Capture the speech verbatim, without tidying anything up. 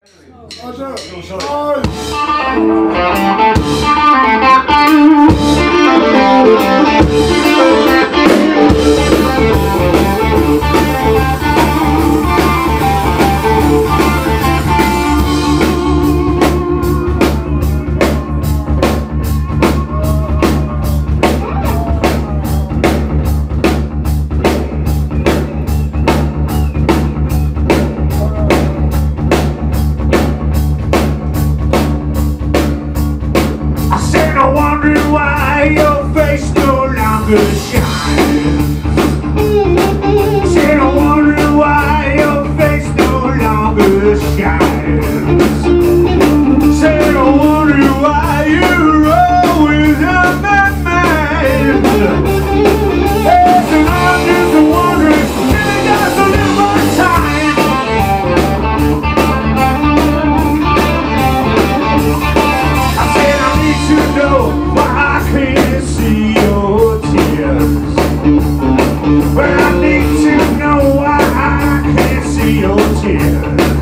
Why your face no longer shines. Said I wonder why your face no longer shines. Said I wonder why you're always on my mind. Yes, and I'm just wondering if I got a little more time. I said I need to know why I can't see your tears. Well, I need to know why I can't see your tears.